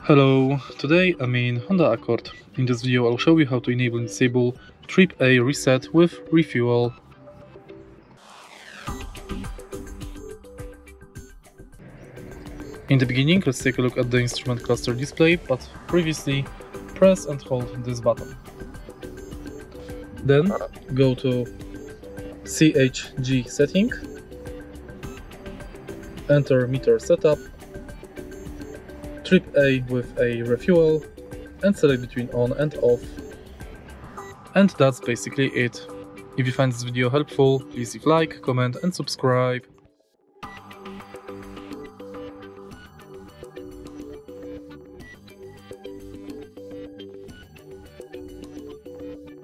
Hello, today I'm in Honda Accord. In this video I'll show you how to enable and disable Trip A reset with Refuel. In the beginning, let's take a look at the instrument cluster display, but previously press and hold this button. Then go to CHG setting, enter meter setup, Trip A with a refuel, and select between on and off. And that's basically it. If you find this video helpful, please leave a like, comment and subscribe.